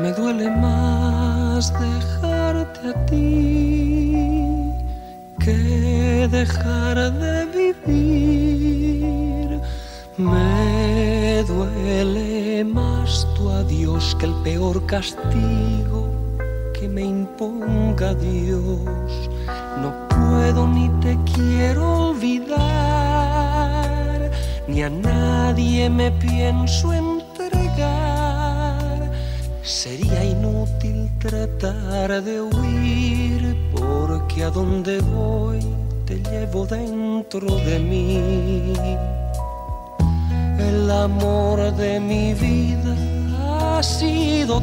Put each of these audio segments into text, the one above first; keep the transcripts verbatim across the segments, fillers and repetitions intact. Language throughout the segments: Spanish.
Me duele más dejarte a ti que dejar de vivir. Me duele más tu adiós que el peor castigo que me imponga Dios. No puedo ni te quiero olvidar, ni a nadie me pienso entregar. Sería inútil tratar de huir, porque a donde voy te llevo dentro de mí. El amor de mi vida has sido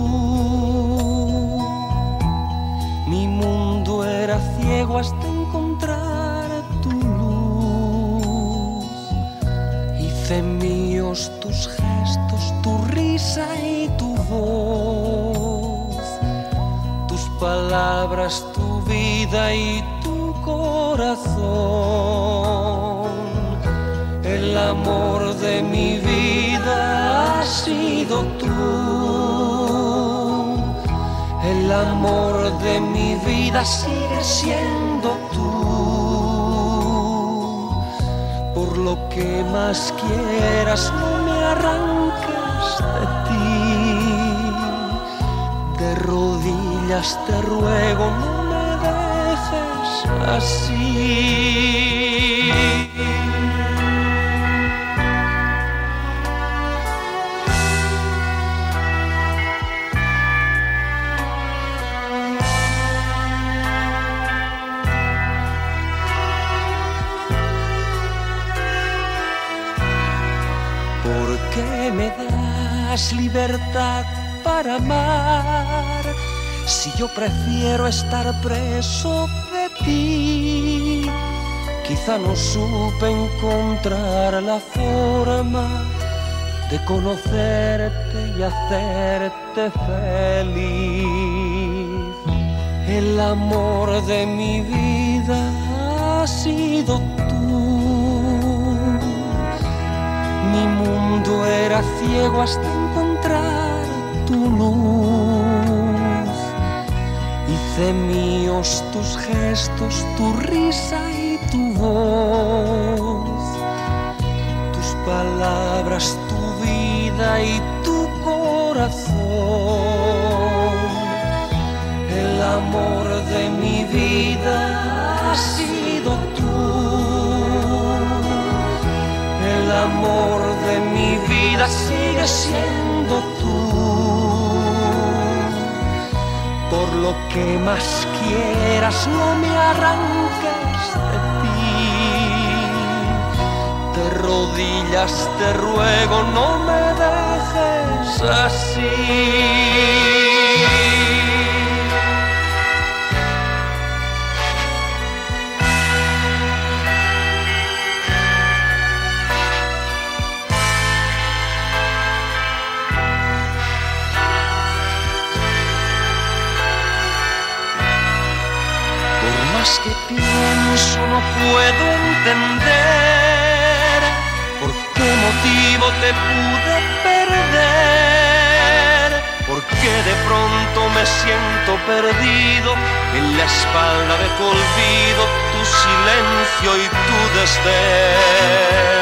tú. Mi mundo era ciego hasta encontrar tu luz. Hice míos tus gestos, tu risa y tu voz, tus palabras, tu vida y tu corazón. El amor de mi vida has sido tú. El amor de mi vida sigue siendo tú. Por lo que más quieras, no me arranques de ti. De rodillas te ruego, no me dejes así. ¿Por qué me das libertad para amar si yo prefiero estar preso de ti? Quizá no supe encontrar la forma de conocerte y hacerte feliz. El amor de mi vida ha sido tú. Mi mundo era ciego hasta encontrar tu luz. Hice míos tus gestos, tu risa y tu voz, tus palabras, tu vida y tu corazón. El amor de mi vida ha sido tú. El amor de mi vida sigue siendo tú. Por lo que más quieras, no me arranques de ti. De rodillas te ruego, no me dejes así. Más que pienso no puedo entender por qué motivo te pude perder, por qué de pronto me siento perdido en la espalda de tu olvido, tu silencio y tu desdén.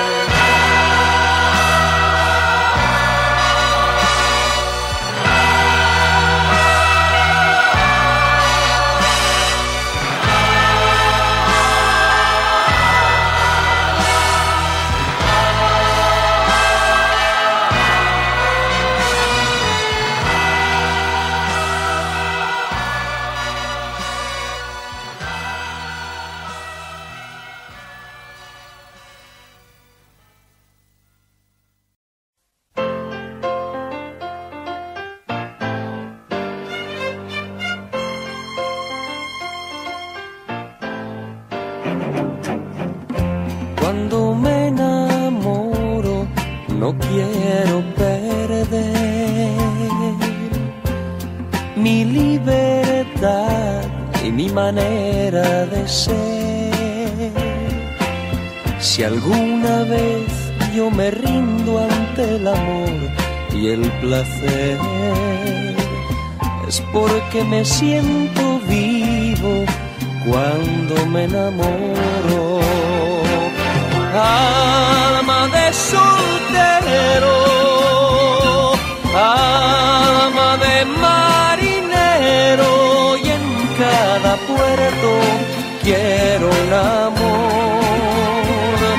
Cuando me enamoro no quiero perder mi libertad y mi manera de ser. Si alguna vez yo me rindo ante el amor y el placer, es porque me siento vivo cuando me enamoro. Alma de soltero, alma de marinero, y en cada puerto quiero un amor.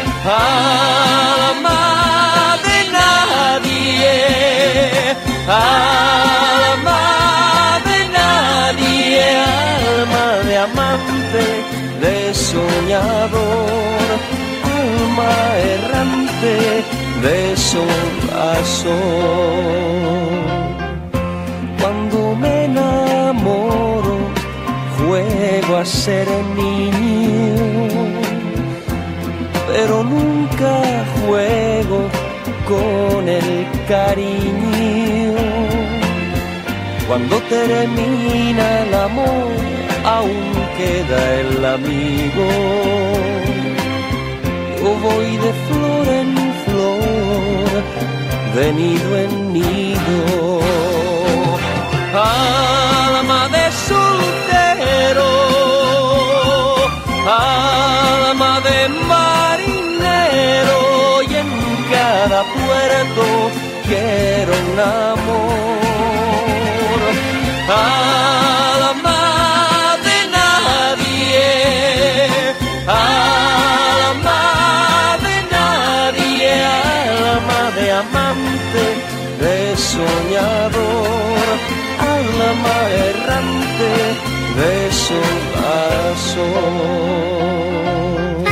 Alma de nadie, alma de nadie, alma de amante, de soñador, alma errante, de sol a sol. Cuando me enamoro, juego a ser niño, pero nunca juego con el cariño. Cuando termina el amor, aún queda el amigo. Yo voy de flor en flor, de nido en nido. Alma de soltero, alma de marinero, y en cada puerto quiero un amor. Alma de nadie, alma de nadie, alma de amante, de soñador, alma errante, de sol a sol.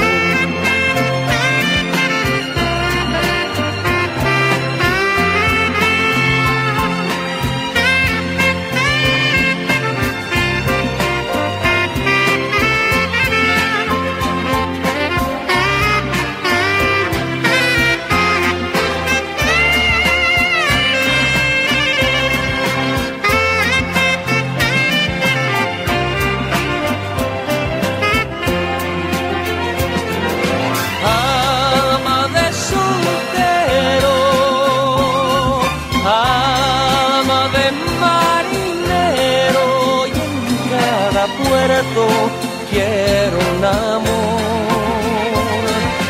Quiero un amor.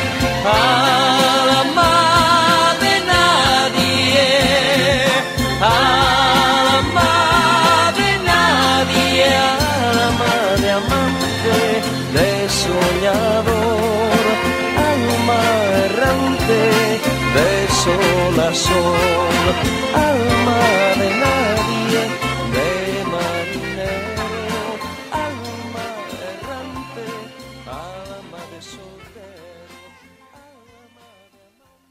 Alma de nadie, alma de nadie, alma de amante, de soñador, alma errante, de sol a sol, alma de nadie, de marinero, alma errante, alma de soltero, alma de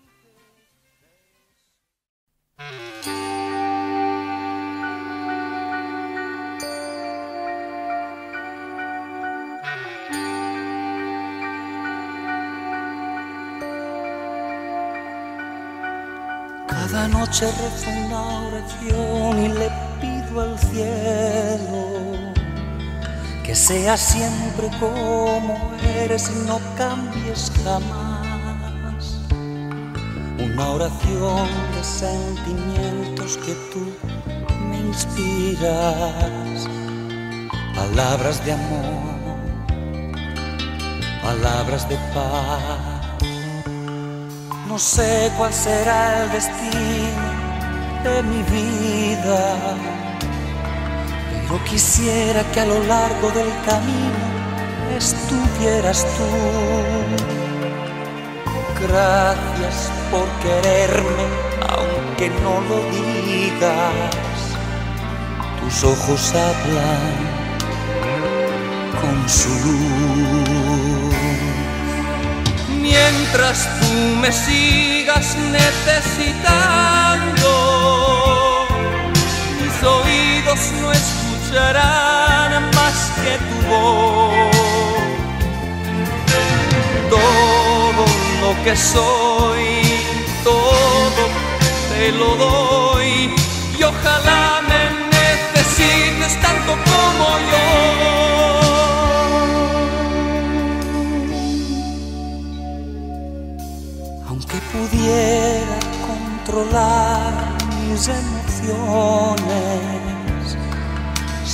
Cada noche rezo una oración y le pido al cielo que seas siempre como eres y no cambies jamás. Una oración de sentimientos que tú me inspiras, palabras de amor, palabras de paz. No sé cuál será el destino de mi vida, pero quisiera que a lo largo del camino estuvieras tú. Gracias por quererme, aunque no lo digas. Tus ojos hablan con su luz. Mientras tú me sigas necesitando, mis oídos no escucharán más que tu voz. Todo lo que soy, todo te lo doy, y ojalá me necesites tanto como yo. Aunque pudiera controlar mis emociones,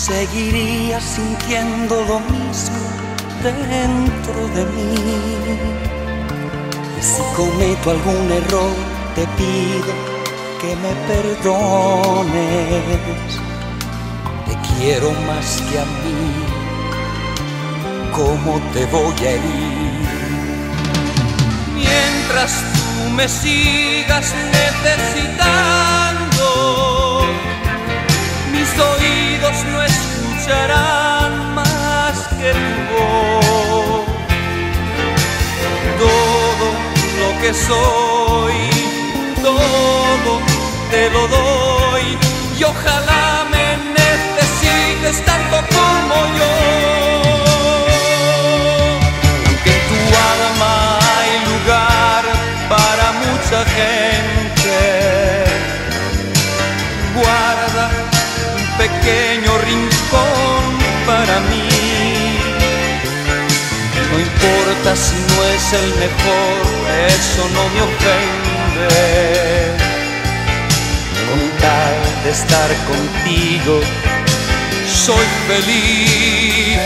seguiría sintiendo lo mismo dentro de mí. Y si cometo algún error, te pido que me perdones. Te quiero más que a mí, ¿cómo te voy a herir? Mientras tú me sigas necesitando, mis oídos no escucharán más que tu voz. Todo lo que soy, todo te lo doy, y ojalá me necesites tanto como yo. Aunque en tu alma hay lugar para mucha gente, guarda un pequeño rincón para mí. No importa si no es el mejor, eso no me ofende. Con tal de estar contigo, soy feliz.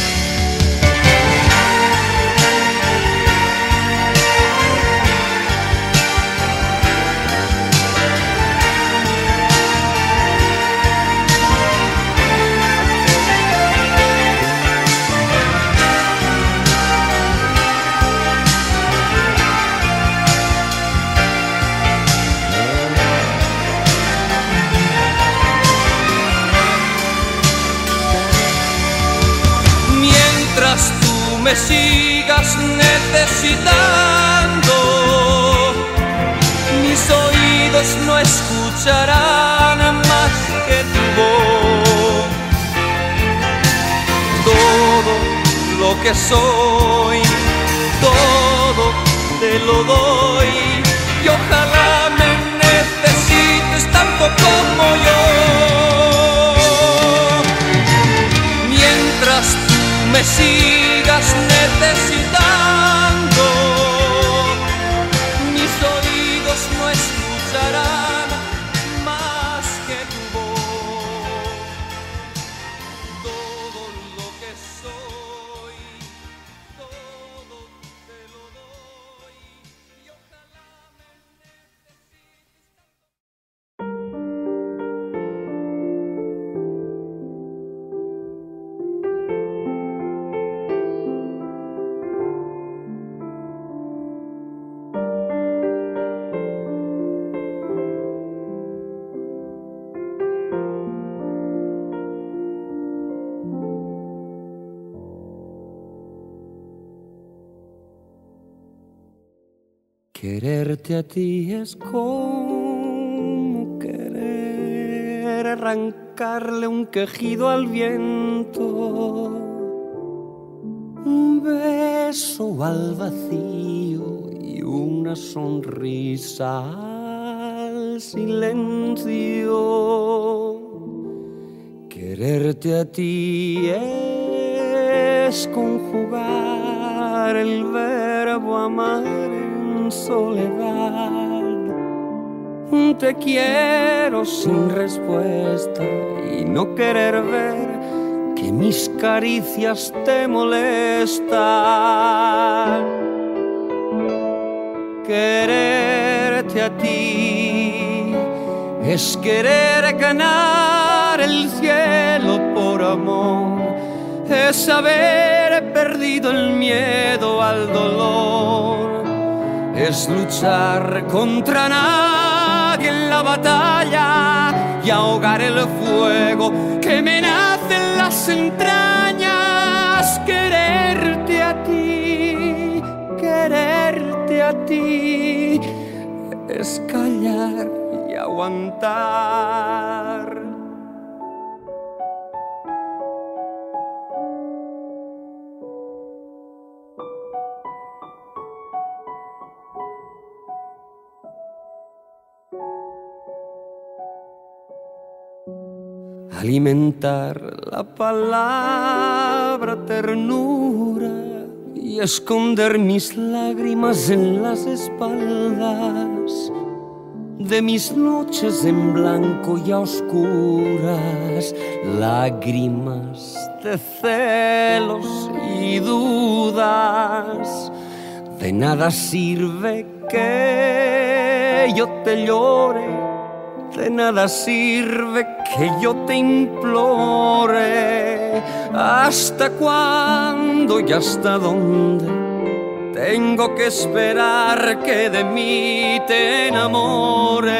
Me sigas necesitando, mis oídos no escucharán más que tu voz. Todo lo que soy, todo te lo doy, y ojalá me necesites tanto como yo. Mientras tú me sigas necesitando, mis oídos no escucharán más que tu voz. Todo lo que soy, todo te lo doy, y ojalá me Quererte a ti es como querer arrancarle un quejido al viento, un beso al vacío y una sonrisa al silencio. Quererte a ti es conjugar el verbo amar en soledad. Te quiero sin respuesta y no querer ver que mis caricias te molestan. Quererte a ti es querer ganar el cielo por amor, es haber perdido el miedo al dolor, es luchar contra nadie en la batalla y ahogar el fuego que me nace en las entrañas. Quererte a ti, quererte a ti, es callar y aguantar. Alimentar la palabra ternura y esconder mis lágrimas en las espaldas. de mis noches en blanco y a oscuras, lágrimas de celos y dudas. De nada sirve que yo te llore, de nada sirve que yo te implore. ¿Hasta cuándo y hasta dónde tengo que esperar que de mí te enamores?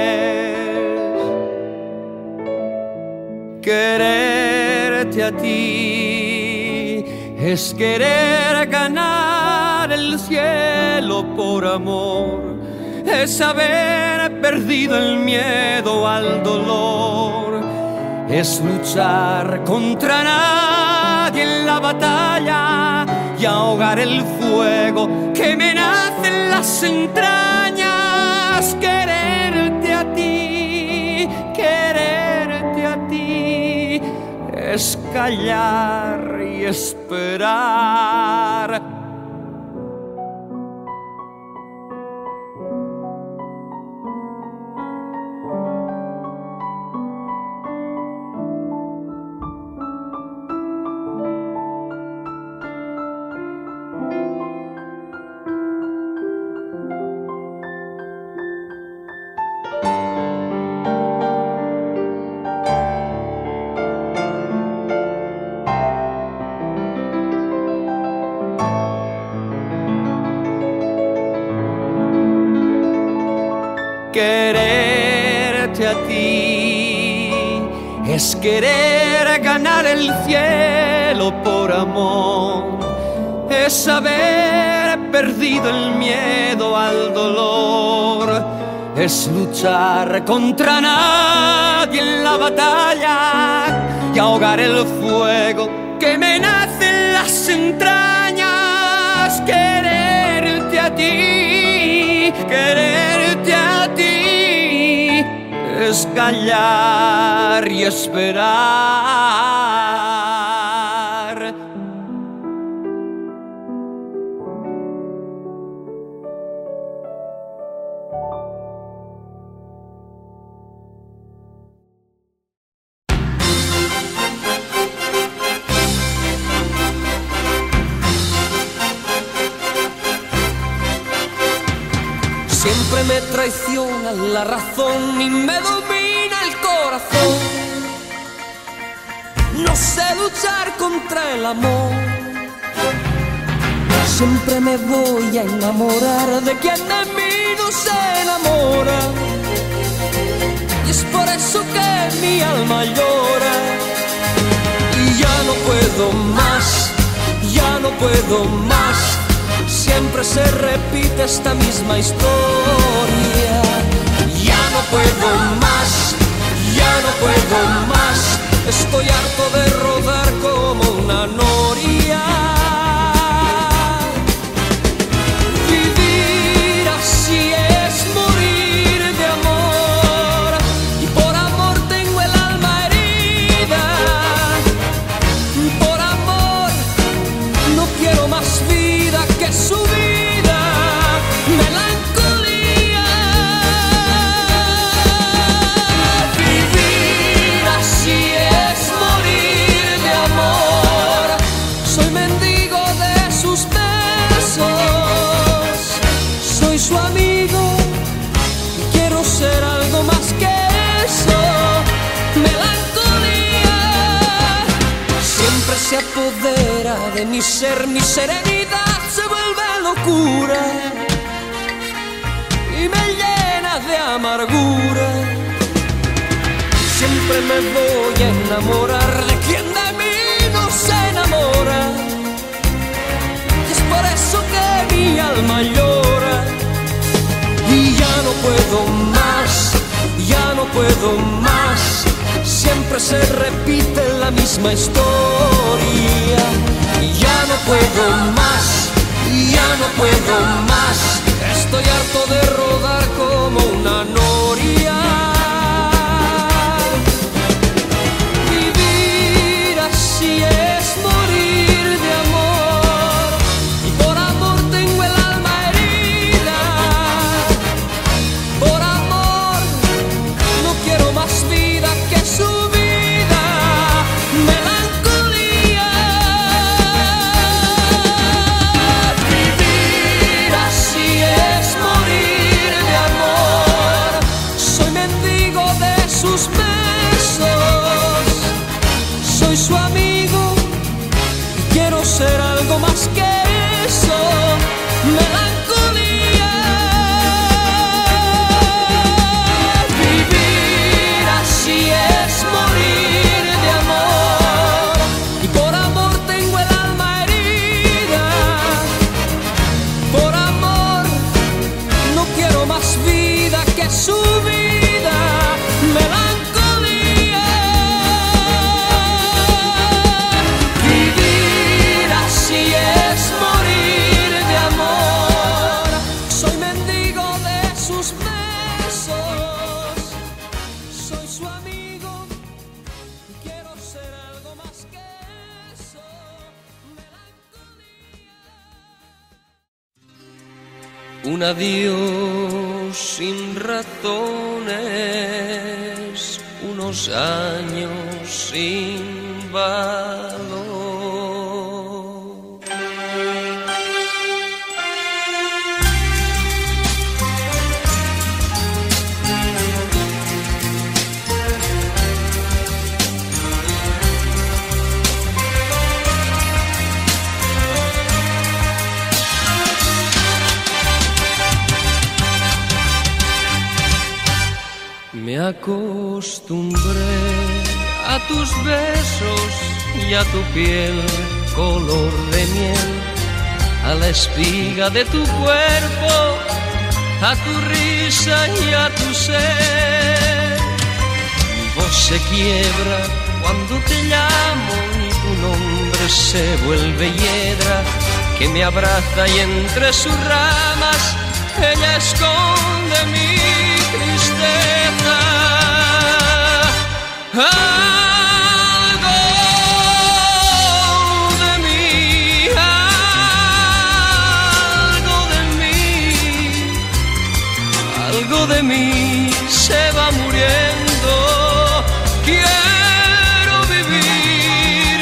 Quererte a ti es querer ganar el cielo por amor, es haber perdido el miedo al dolor, es luchar contra nadie en la batalla y ahogar el fuego que me nace en las entrañas. Quererte a ti, quererte a ti, es callar y esperar. Quererte a ti es querer ganar el cielo por amor, es haber perdido el miedo al dolor, es luchar contra nadie en la batalla y ahogar el fuego que me nace en las entrañas. Quererte a ti, quererte a ti, es callar y esperar. Siempre me traiciona la razón y me domina el corazón. No sé luchar contra el amor. Siempre me voy a enamorar de quien de mí no se enamora. Y es por eso que mi alma llora. Y ya no puedo más, ya no puedo más. Siempre se repite esta misma historia. Ya no puedo más, ya no puedo más. Estoy harto de rodar como una noria. Vivir así es morir de amor. Y por amor tengo el alma herida. Por amor no quiero más vida que su vida, melancolía. Vivir así es morir de amor. Soy mendigo de sus besos, soy su amigo y quiero ser algo más que eso, melancolía. Siempre se apodera de mi ser, mi serenidad se vuelve locura y me llena de amargura. Siempre me voy a enamorar de quien de mí no se enamora. Y es por eso que mi alma llora. Y ya no puedo más, ya no puedo más. Siempre se repite la misma historia. Y ya no puedo más, ya no puedo más. Estoy harto de rodar como una noria. Vivir así es morir de amor. Y por amor tengo el alma herida. Por amor un adiós sin razones, unos años sin valor. Me acostumbré a tus besos y a tu piel color de miel, a la espiga de tu cuerpo, a tu risa y a tu ser. Mi voz se quiebra cuando te llamo y tu nombre se vuelve hiedra que me abraza y entre sus ramas ella esconde mi tristeza. Algo de mí, algo de mí, algo de mí se va muriendo. Quiero vivir,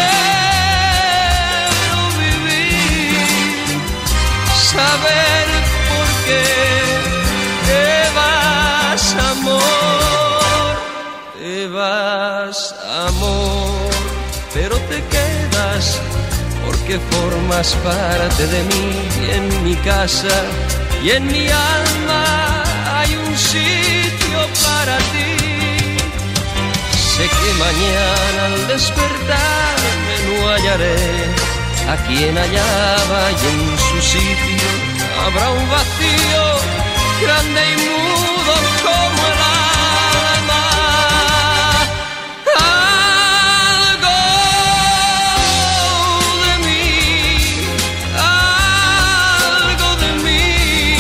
quiero vivir, saber por qué te vas, amor, te vas, amor, pero te quedas porque formas parte de mí y en mi casa y en mi alma hay un sitio para ti. Sé que mañana al despertarme no hallaré a quien hallaba y en su sitio habrá un vacío grande y mudo como el alma. Algo de mí, algo de mí,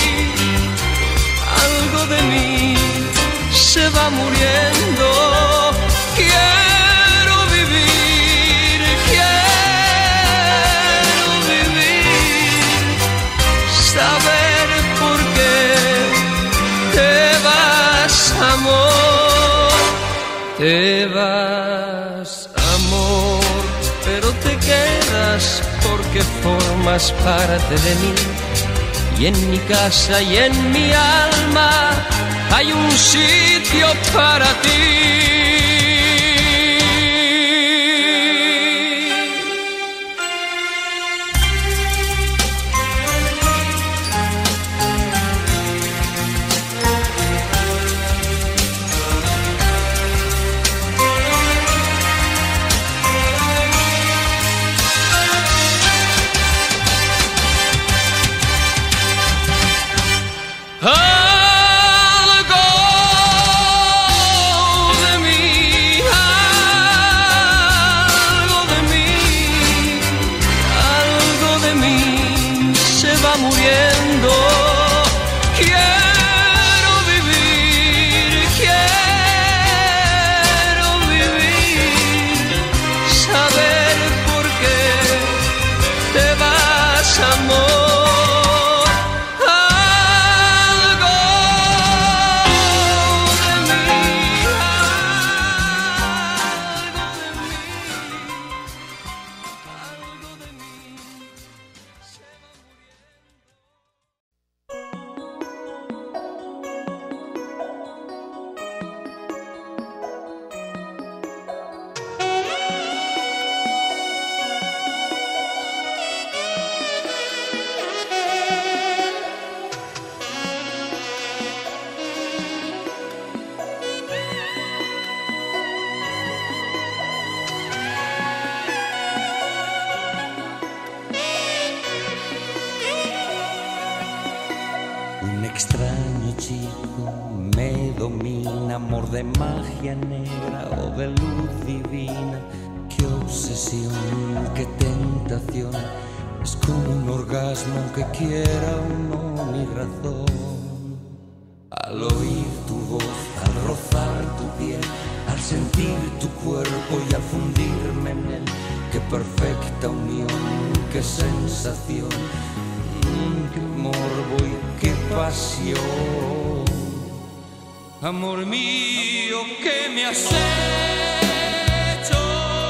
algo de mí se va muriendo. Quiero vivir, quiero vivir, saber por qué te vas, amor, te vas, amor, pero te quedas porque formas parte de mí y en mi casa y en mi alma hay un sitio para ti. Un extraño chico me domina, amor de magia negra o de luz divina. Qué obsesión, qué tentación, es como un orgasmo aunque quiera o no mi razón. Al oír tu voz, al rozar tu piel, al sentir tu cuerpo y al fundirme en él, qué perfecta unión, qué sensación. qué morbo y qué pasión. Amor mío, ¿qué me has hecho?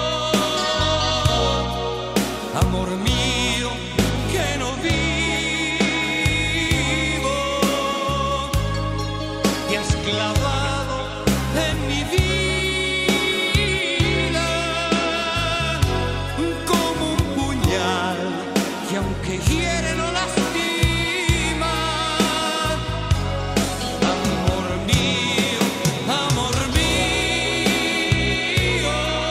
Amor mío, que no vivo. Te has clavado en mi vida como un puñal que aunque hiere no lastima. Amor mío, amor mío,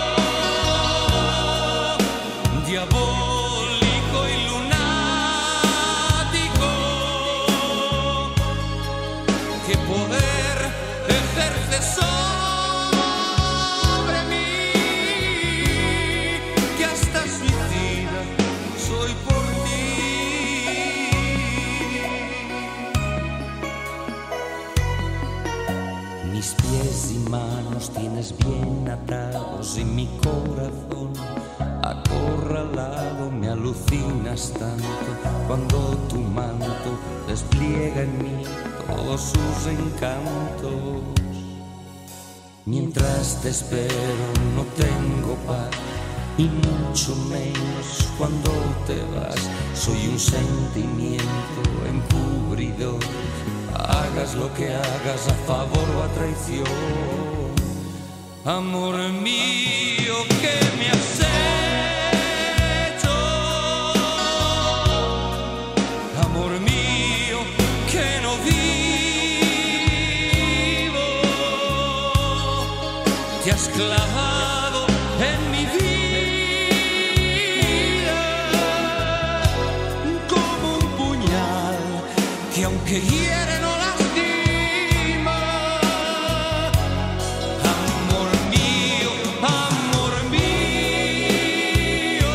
diabólico y lunático, ¿qué poder ejerce sobre mí? Que hasta suicida soy por ti. Mis pies y manos tienes bien atados y mi corazón acorralado. Me alucinas tanto cuando tu manto despliega en mí todos sus encantos. Mientras te espero no tengo paz y mucho menos cuando te vas. Soy un sentimiento encubridor, hagas lo que hagas, a favor o a traición. Amor mío, ¿qué me has hecho? Amor mío, que no vivo. Te has clavado en mi vida como un puñal que aunque hiere no lastima. Amor mío, amor mío,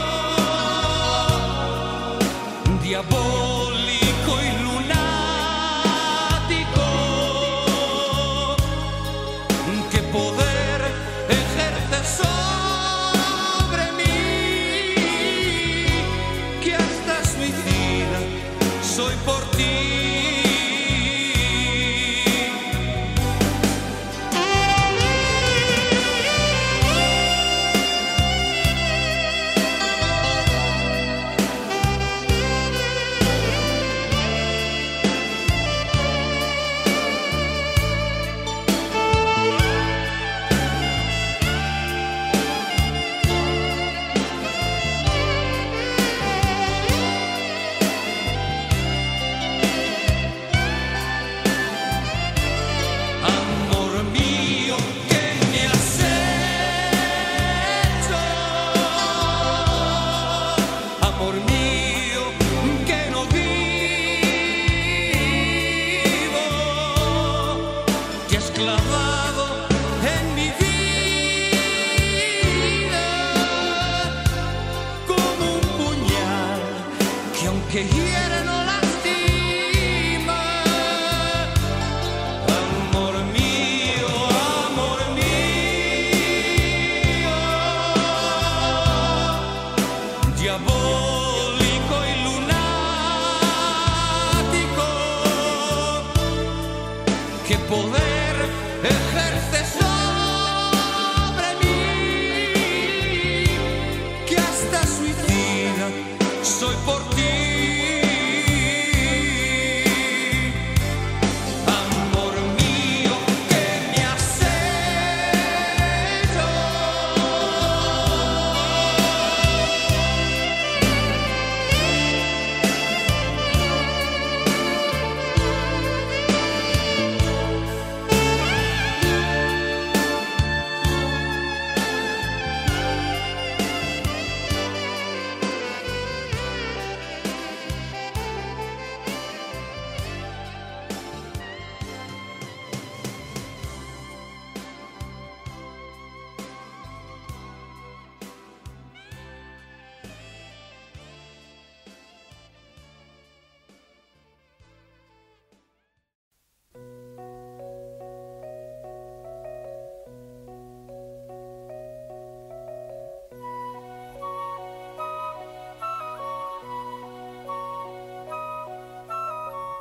diabólico y lunático, ¿qué poder ejerces sobre mí? Que hasta suicida soy por ti. Amor mío, ¿qué me has hecho? Amor mío, que no vivo. Te has clavado en mi vida como un puñal que aunque hiere no lastima. Amor mío, amor mío, diabólico y lunático, ¿qué poder ejerce sobre mí? Que hasta suicida soy por ti.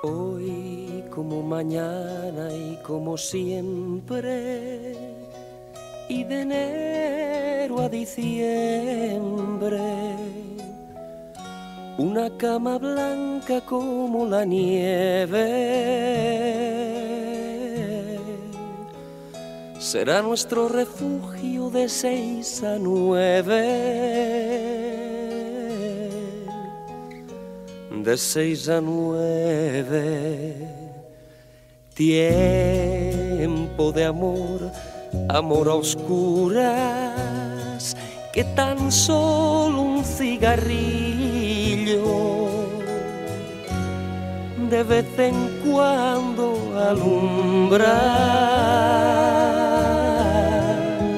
Hoy como mañana y como siempre, y de enero a diciembre, una cama blanca como la nieve será nuestro refugio de seis a nueve. De seis a nueve, tiempo de amor, amor a oscuras, que tan solo un cigarrillo de vez en cuando alumbra.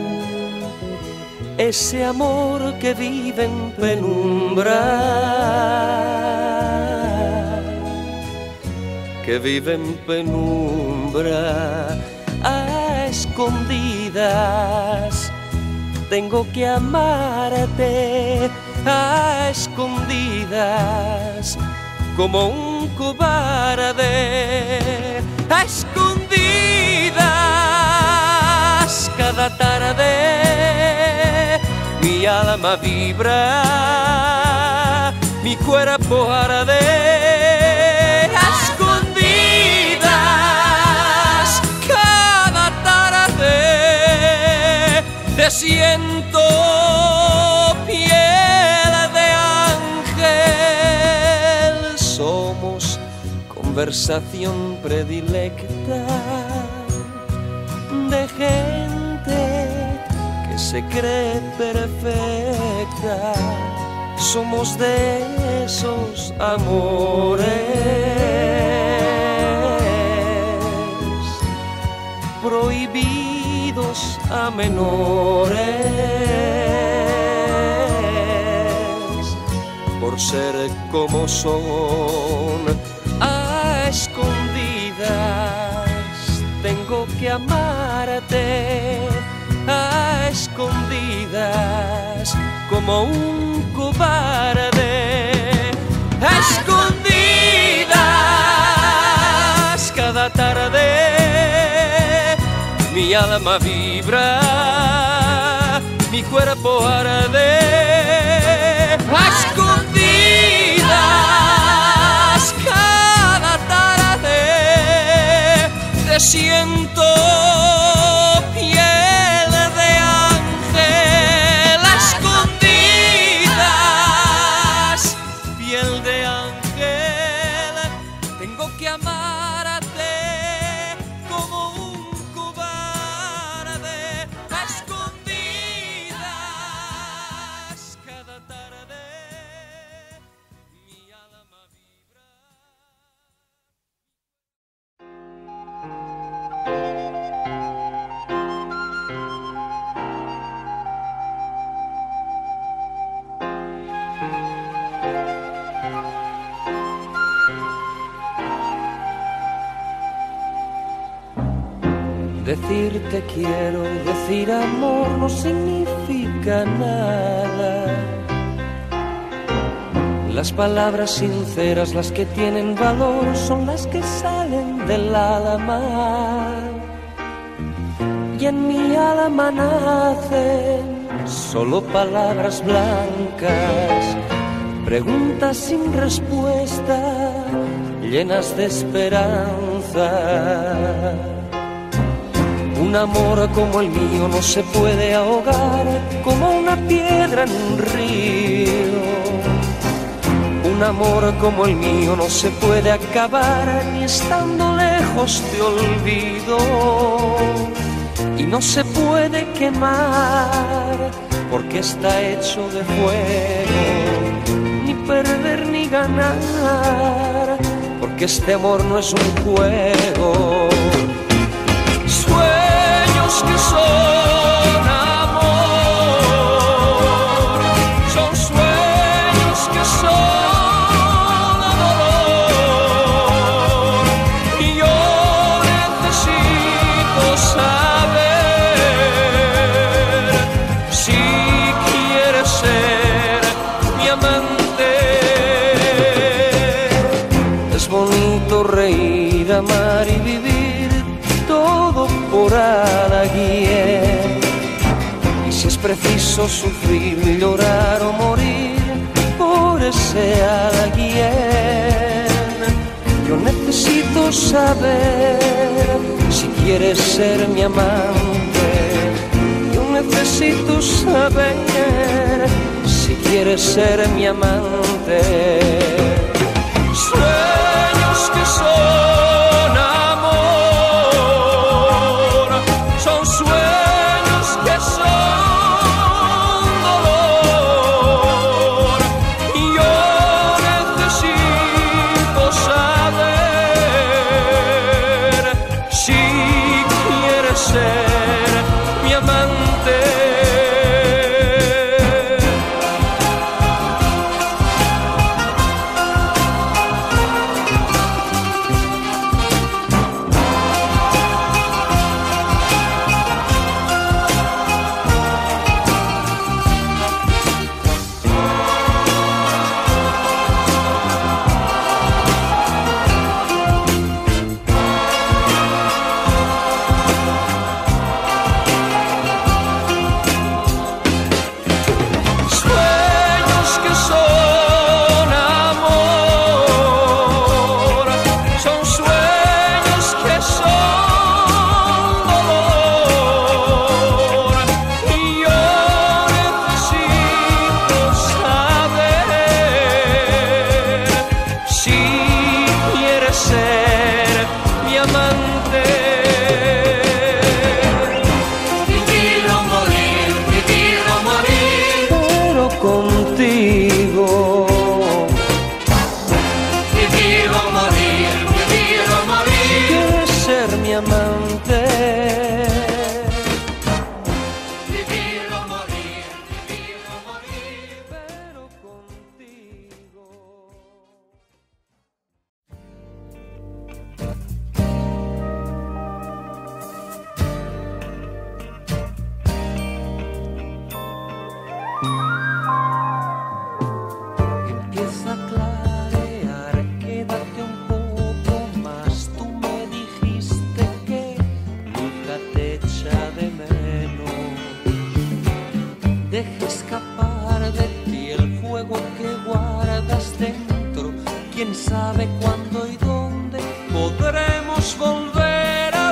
Ese amor que vive en penumbra, que vive en penumbra, a escondidas. Tengo que amarte a escondidas, como un cobarde. A escondidas, cada tarde mi alma vibra, mi cuerpo arde. Te siento piel de ángel, somos conversación predilecta de gente que se cree perfecta. Somos de esos amores prohibidos a menores, por ser como son. A escondidas tengo que amarte, a escondidas como un cobarde. A escondidas, cada tarde mi alma vibra, mi cuerpo arde. A escondidas, cada tarde te siento piel de ángel. A escondidas, piel de ángel, tengo que amarte como un cobarde. A escondidas, cada tarde mi alma vibra. Decir te quiero, decir amor no significa nada. Las palabras sinceras, las que tienen valor, son las que salen del alma. Y en mi alma nacen solo palabras blancas, preguntas sin respuesta, llenas de esperanza. Un amor como el mío no se puede ahogar como una piedra en un río. Un amor como el mío no se puede acabar ni estando lejos te olvido. Y no se puede quemar porque está hecho de fuego. Ni perder ni ganar porque este amor no es un juego. Sueños que son amor, son sueños que son dolor. Y yo necesito saber si quieres ser mi amante. Es bonito reír, amar y vivir, todo por alguien. Y si es preciso sufrir, llorar o morir por ese alguien, yo necesito saber si quieres ser mi amante. Yo necesito saber si quieres ser mi amante. Sueños que son amor, son sueños que son dolor. Y yo necesito saber si quieres ser mi amante. Deja escapar de ti el fuego que guardas dentro. Quién sabe cuándo y dónde podremos volver a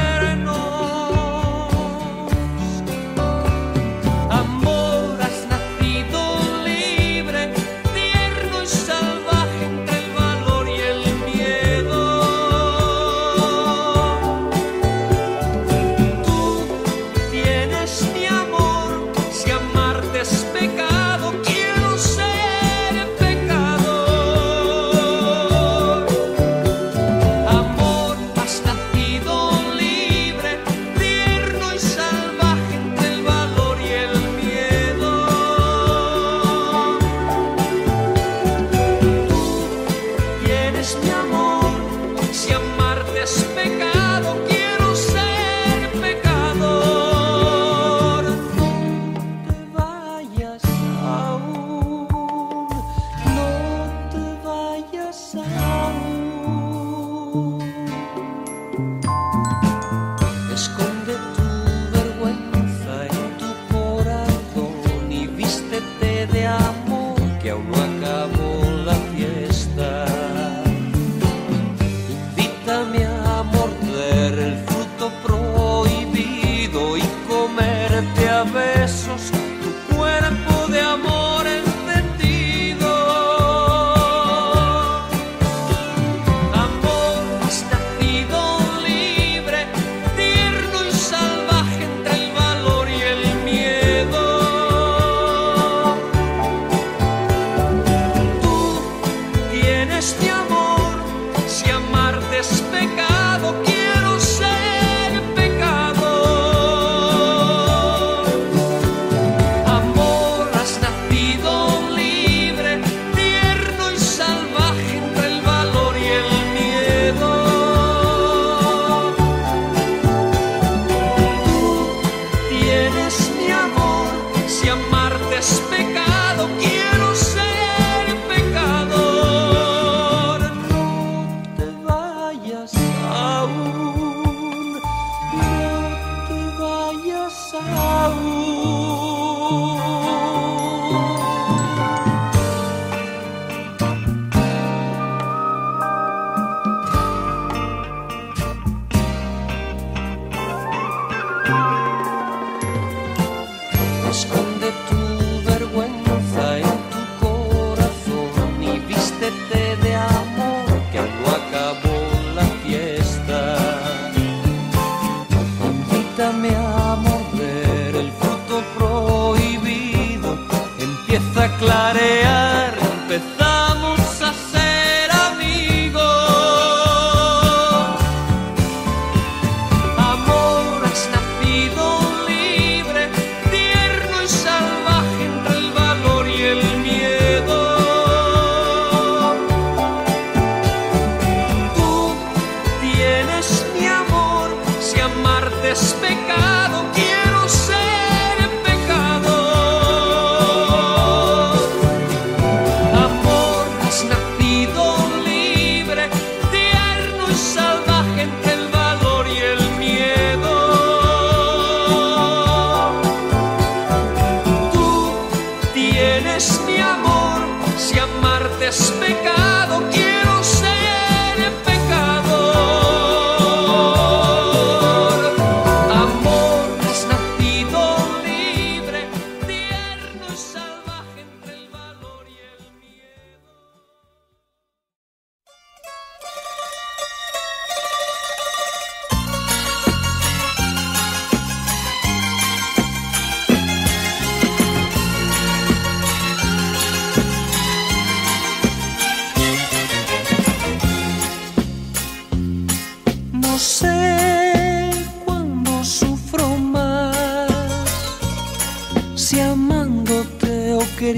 vernos. Amor, has nacido libre, tierno y salvaje entre el valor y el miedo. Tú tienes mi amor, si amarte es pecado, quiero ser pecador. Amor, has nacido libre, tierno y salvaje entre el valor y el miedo. Tú tienes mi amor, si amarte es pecado, quiero ser pecador. No te vayas aún, no te vayas aún. Esconde tu vergüenza en tu corazón y vístete de amor, que aún no acabó la fiesta. Invítame a morder el fruto prohibido y comerte a besos tu cuerpo de amor encendido.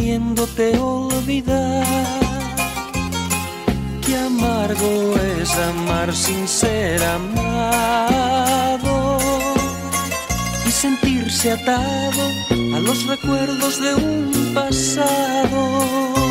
queriéndote olvidar. Qué amargo es amar sin ser amado y sentirse atado a los recuerdos de un pasado.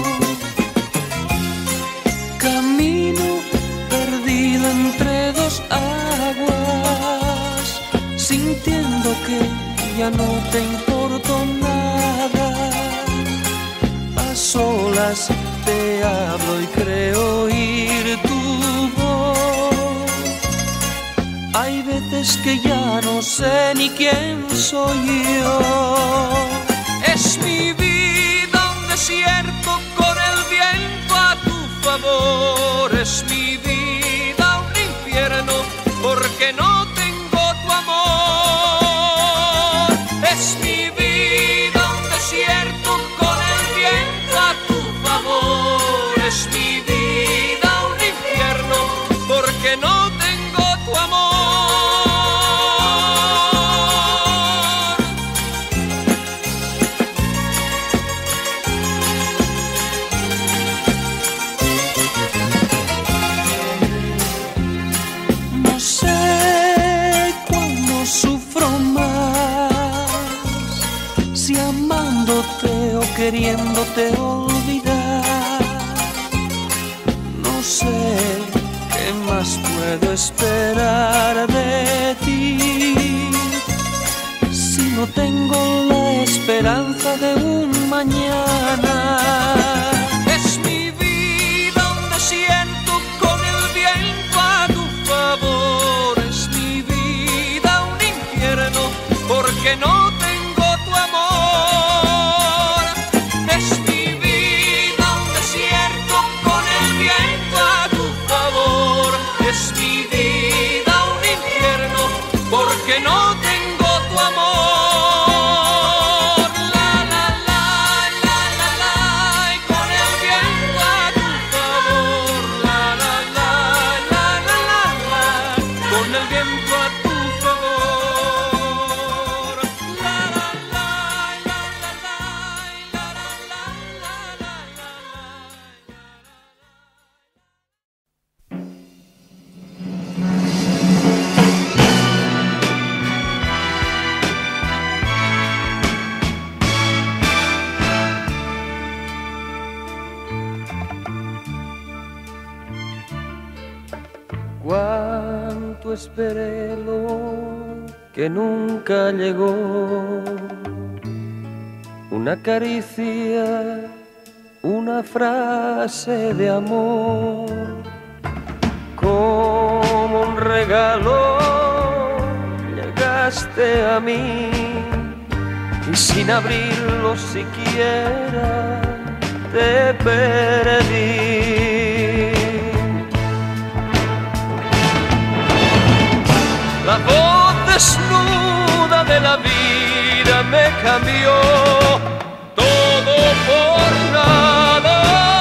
Camino perdido entre dos aguas, sintiendo que ya no te importo nada. A solas te hablo y creo oír tu voz. Hay veces que ya no sé ni quién soy yo. Es mi vida un desierto con el viento a tu favor. Es mi vida un infierno porque no tengo tu amor. Es mi vida un desierto con el viento a tu favor. Es mi vida un infierno porque no tengo tu amor. No sé cuándo sufro más, si amándote o queriéndote olvidar. No sé qué más puedo esperar de ti, si no tengo la esperanza de un mañana. Es mi vida un desierto con el viento a tu favor. Es mi vida un infierno porque no tengo tu amor. Es mi vida un desierto con el viento a tu favor. Es mi vida un infierno porque no tengo tu amor. La la la la la la, y con el viento a tu favor. La la la la la la la, con el viento a tu favor. La la la la la la, la la la la la Cuánto esperé lo que nunca llegó, una caricia, una frase de amor, como un regalo llegaste a mí y sin abrirlo siquiera te perdí. La voz desnuda de la vida me cambió, todo por nada.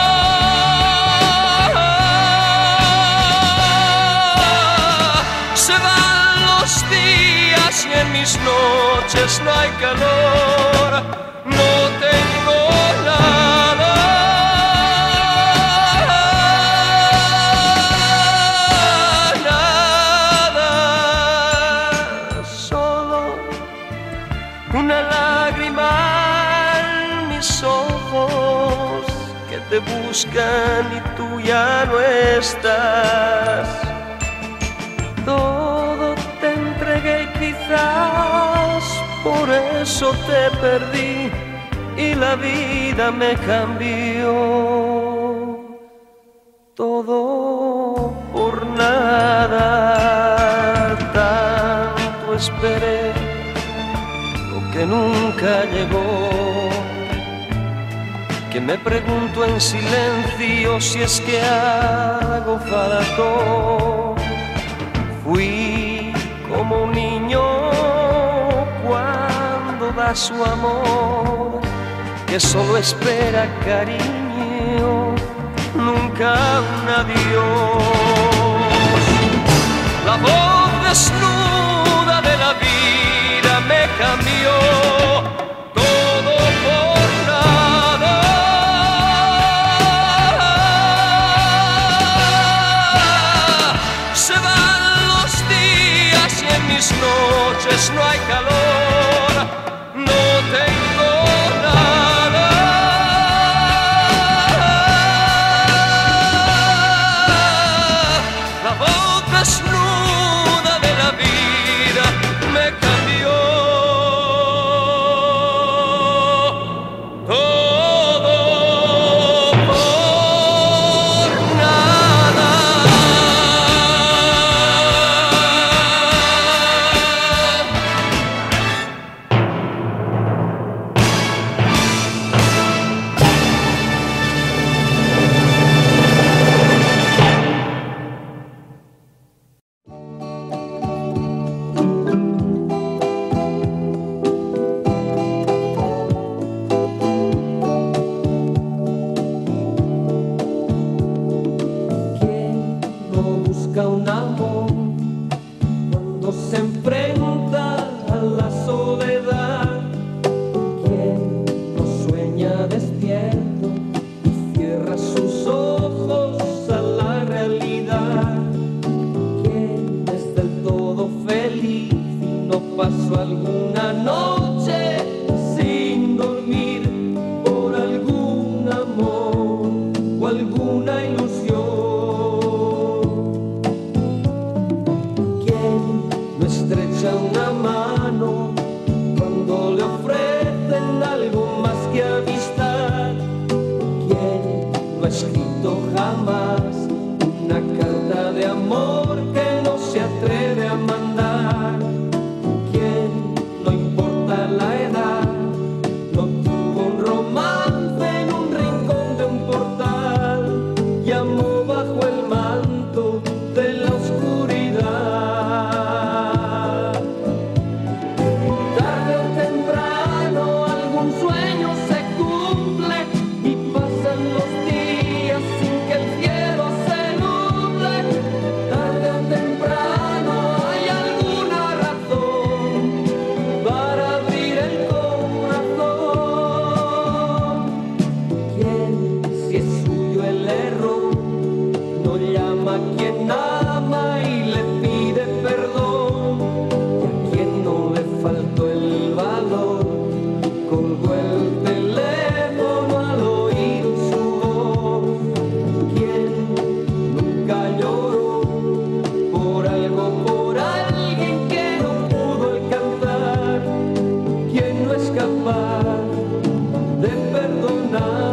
Se van los días y en mis noches no hay calor, no tengo nada. Una lágrima en mis ojos que te buscan y tú ya no estás. Todo te entregué y quizás por eso te perdí y la vida me cambió. Todo por nada, tanto esperé que nunca llegó, que me pregunto en silencio si es que hago falta. Fui como un niño cuando da su amor, que solo espera cariño, nunca un adiós. La voz desnuda de la vida me cambió, todo por nada. quien ama y le pide perdón, y a quien no le faltó el valor, colgó el teléfono al oír su voz. Quien nunca lloró por algo, por alguien que no pudo alcanzar, quien no es capaz de perdonar.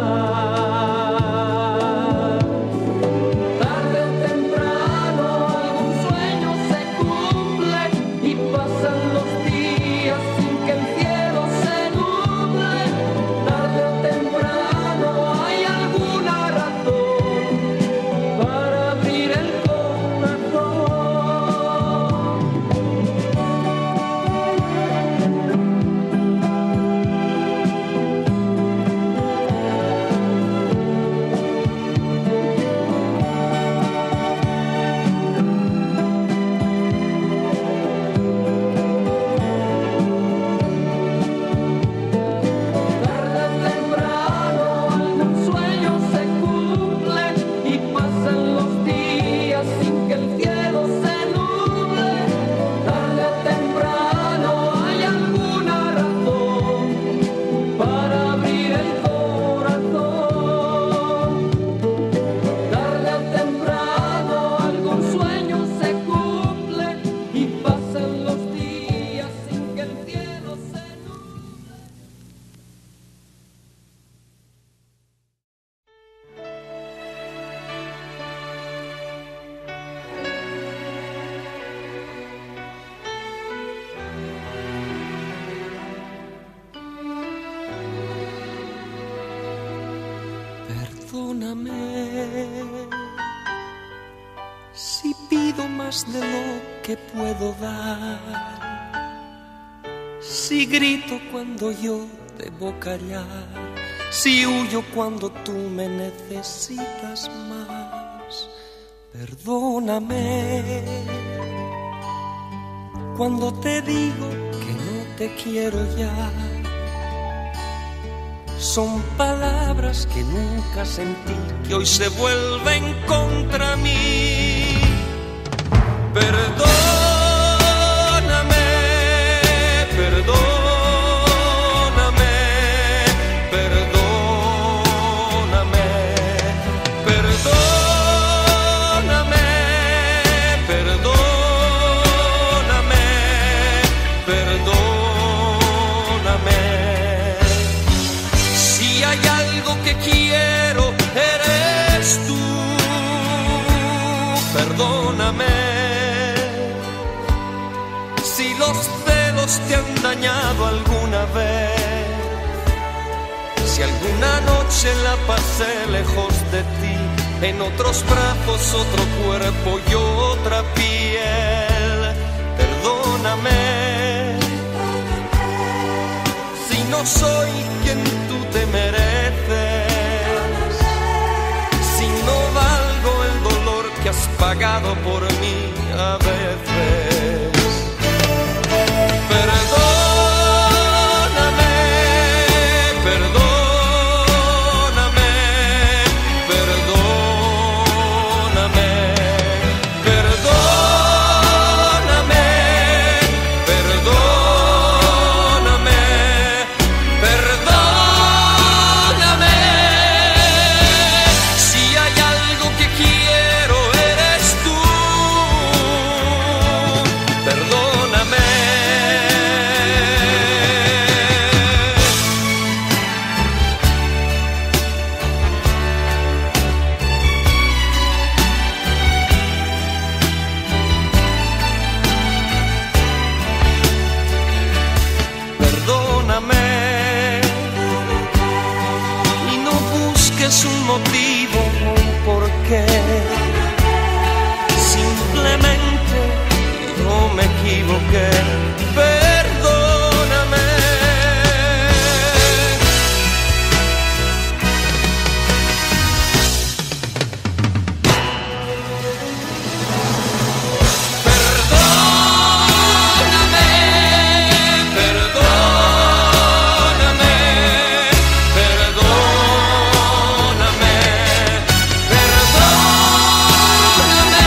Perdóname si pido más de lo que puedo dar, si grito cuando yo debo callar, si huyo cuando tú me necesitas más. Perdóname cuando te digo que no te quiero ya. Son palabras que nunca sentí, que hoy se vuelven contra mí. Perdóname, perdóname, perdóname, perdóname, perdóname, perdóname. Si hay algo que quiero, eres tú. Perdóname. Si los celos te han dañado alguna vez, si alguna noche la pasé lejos de ti, en otros brazos, otro cuerpo y otra piel. Perdóname. Si no soy quien tú te mereces, si no valgo el dolor que has pagado por mí a veces. Perdóname, perdóname, perdóname, perdóname, perdóname, perdóname. Si hay algo que quiero, eres tú. Perdóname. Perdóname y no busques un motivo, un porqué. Simplemente yo me equivoqué. Perdóname. Perdóname, perdóname, perdóname.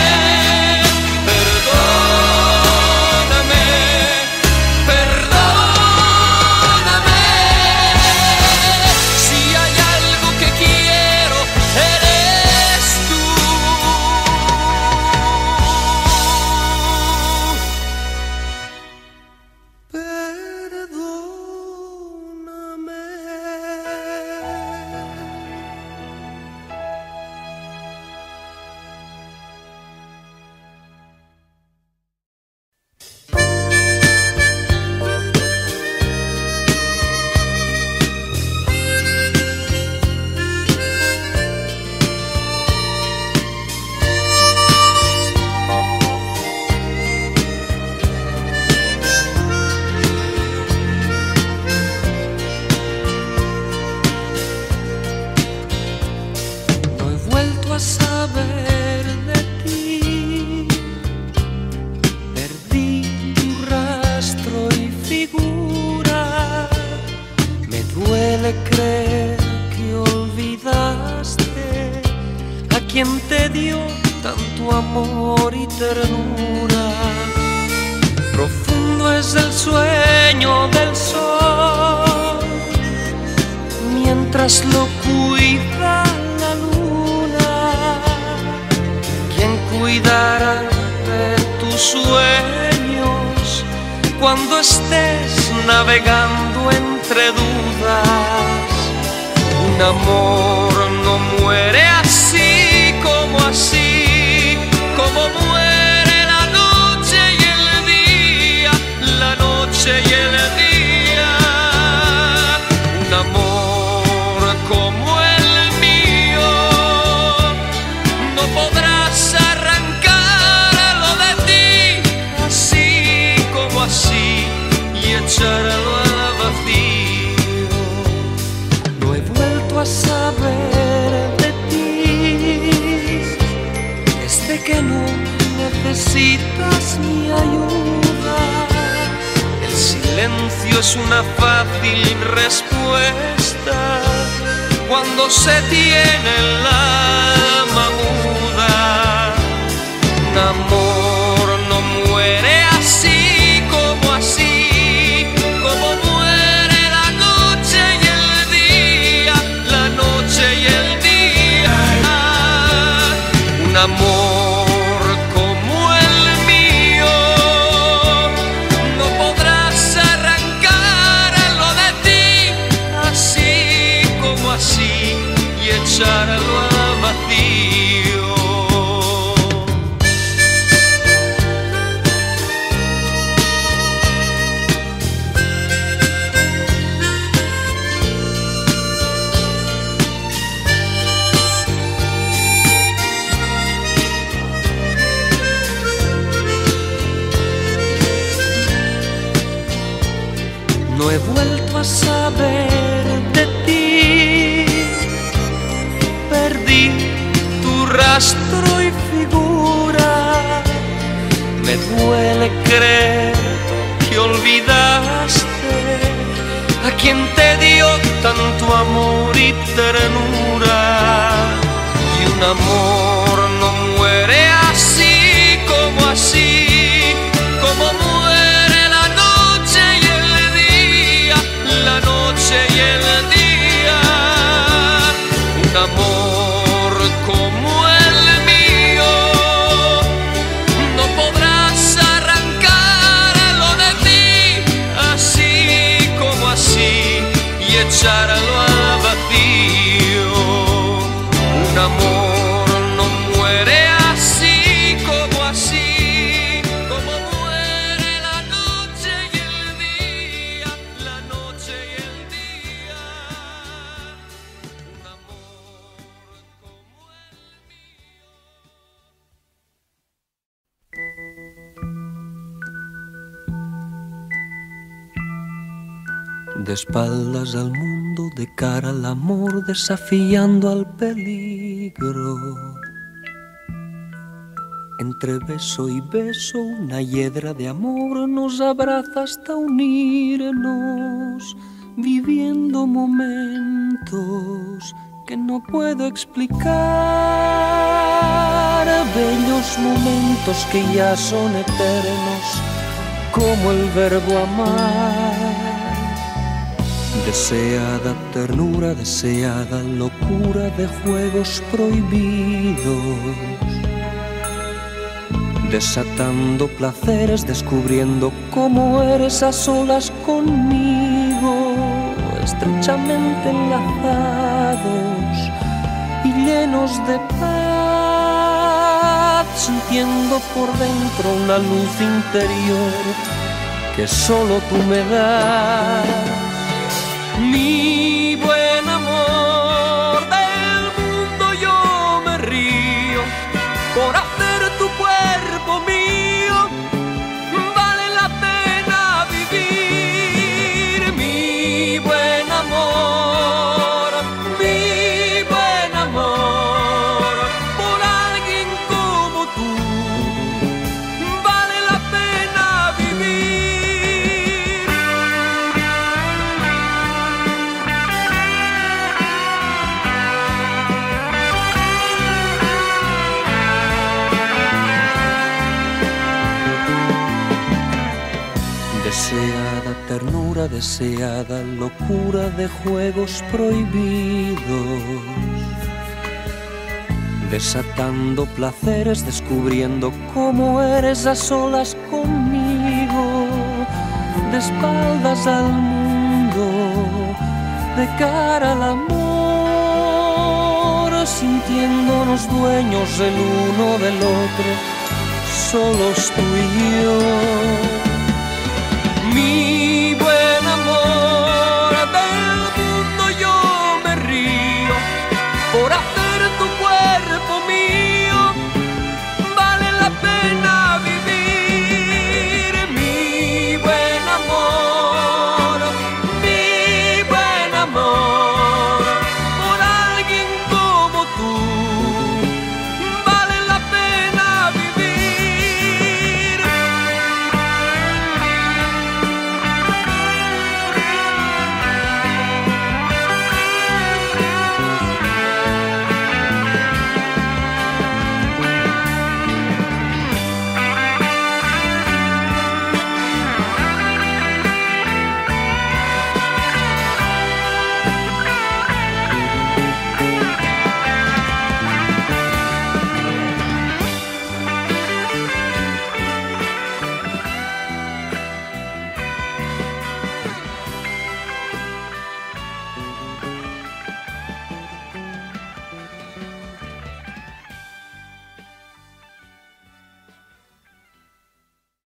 tanto amor y ternura. Profundo es el sueño del sol, mientras lo cuida la luna. ¿Quién cuidará de tus sueños cuando estés navegando entre dudas? Un amor no muere así como así, como muere la noche y el día, la noche y el día. Un amor como el mío no podrás arrancarlo de ti, así como así, y echarlo al vacío. No he vuelto a saber de ti desde que no necesitas mi ayuda. El silencio es una fácil respuesta cuando se tiene el alma muda. Un amor no muere así como así, como muere la noche y el día, la noche y el día. Un amor como el mío no podrás arrancarlo de ti, así como así, y echarlo al vacío. No he vuelto a saber de ti, perdí tu rastro y figura. Me duele creer que olvidaste a quien te dio tanto amor y ternura. Y un amor no muere así como así, como muere la noche y el día, la noche y el día. Un amor como el mío no podrás arrancarlo de ti, así como así, y echarlo al vacío. Un amor no muere así como así, como muere la noche y el día, la noche y el día. Un amor como el mío. De espaldas al mundo, de cara al amor, desafiando al peligro. Entre beso y beso, una hiedra de amor nos abraza hasta unirnos, viviendo momentos que no puedo explicar. Bellos momentos que ya son eternos, como el verbo amar. Deseada ternura, deseada locura de juegos prohibidos, desatando placeres, descubriendo cómo eres a solas conmigo, estrechamente enlazados y llenos de paz, sintiendo por dentro una luz interior que solo tú me das. Mi buen amor, del mundo yo me río por hacer tu cuerpo mío, vale la pena vivir. Mi buen amor, mi buen amor, por alguien como tú, vale la pena vivir. Deseada, ternura deseada, locura de juegos prohibidos, desatando placeres, descubriendo cómo eres a solas conmigo, de espaldas al mundo, de cara al amor, sintiéndonos dueños el uno del otro, solos tú y yo. Mi buen